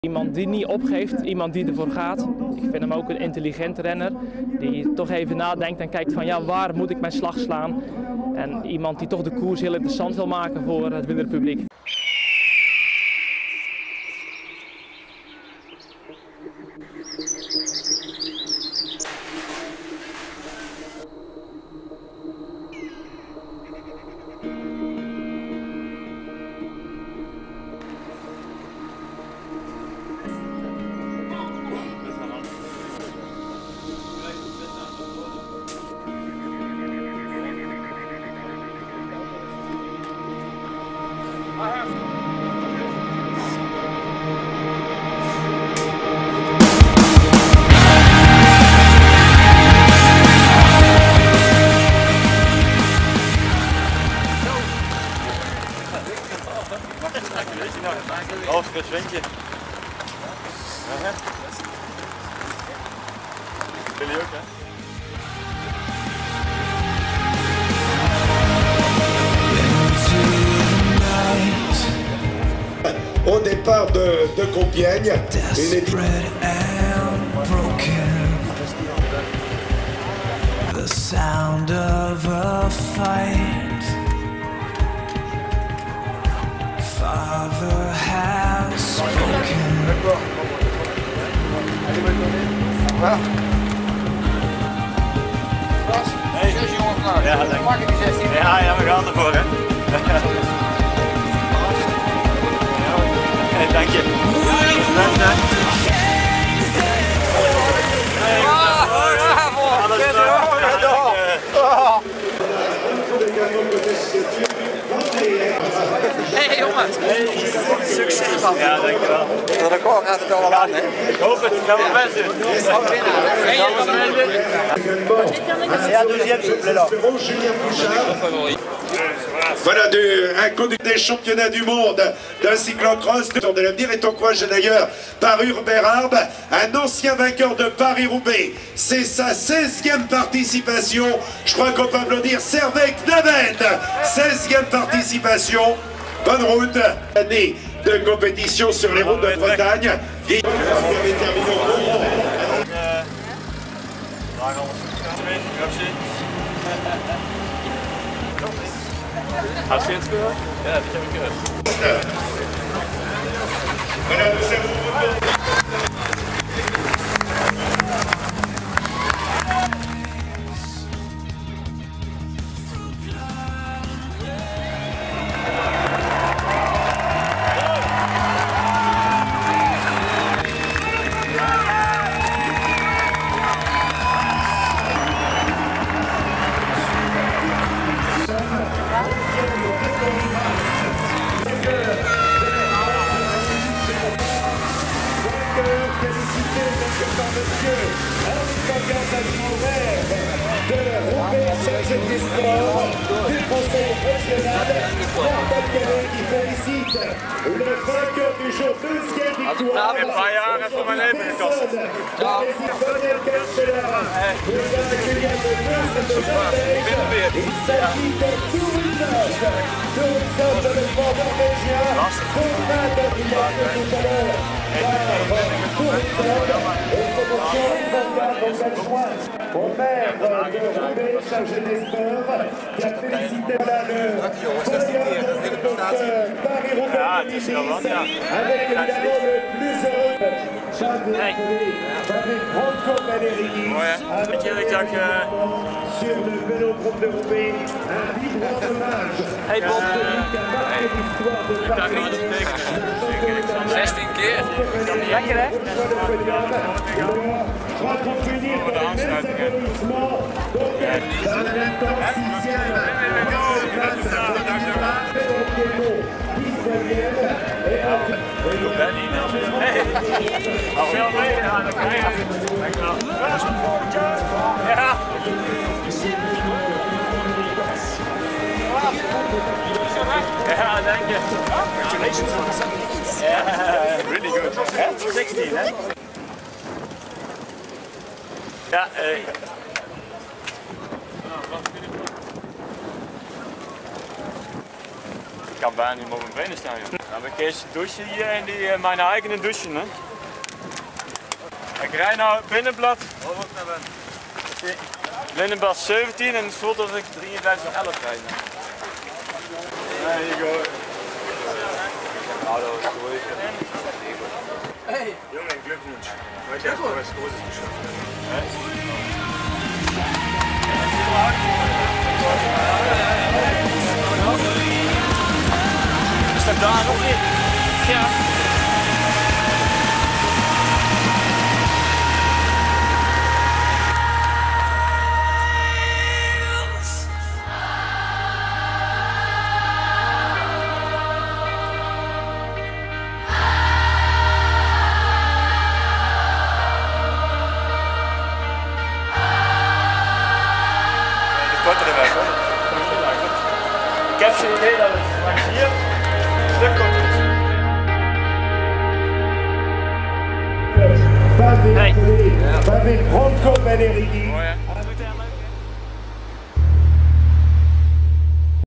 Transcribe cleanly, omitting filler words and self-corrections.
Iemand die niet opgeeft, iemand die ervoor gaat. Ik vind hem ook een intelligente renner die toch even nadenkt en kijkt van ja, waar moet ik mijn slag slaan? En iemand die toch de koers heel interessant wil maken voor het wielerpubliek. Oh, fris windje. Jullie ook, hè? Au départ de Compiègne. The sound of a fight. Father has spoken. Hey. Ja, dank je. Ja, we gaan ervoor, hè. Hey, dank je. Hey jongens, succes man. Ja, dankjewel. De record gaat het al wel aan, hè? Ik hoop het, gaan we best doen. Ja, deuxième s'il vous plaît là. Voilà un conducteur des championnats du monde d'un cyclocross de l'avenir est encouragé d'ailleurs par Hubert Arbe, un ancien vainqueur de Paris-Roubaix. C'est sa 16e participation. Je crois qu'on peut applaudir Servais Knaven. 16e participation. Bonne route. Année de compétition sur les routes de Bretagne. Et... Hast du jetzt gehört? Ja, ich habe gehört. Voilà, nous avons... du conseil régional qui félicite le vainqueur du jour, deuxième victoire. Een paar jaren voor mijn leven gekost. Il s'agit de tournage de l'événement norvégien, tournage il y a tout à l'heure par Touristone et promotion au maire de Roubaix, chargé des sports, qui a félicité là le podium de Paris-Roubaix avec évidemment le plus heureux Fabrice Franco Valéry sur le vélodrome de Roubaix, un vibrant hommage à celui qui a marqué l'histoire de Paris. 16 keer. Lekker hè? Je crois qu'on peut dire que les mêmes applaudissements dans la 6e place à Ja, dank je. Congratulations on the 17. Yeah, really good. 16, hè? Ja, kan bijna niet meer op mijn benen staan. Joh. Dan heb ik eerst douchen hier en mijn eigen douche. Hè. Ik rijd nou binnenblad. Binnenblad 17 en het voelt alsof ik 53,11 rijd. There you go. Hey. Junge, Glückwunsch. Heute hast du was Großes geschafft. Is dat daar nog in? Ja. Kortere weg hoor. Ik heb zo'n idee dat het langs hier een stuk korter is. Pavé Franco Ballerini.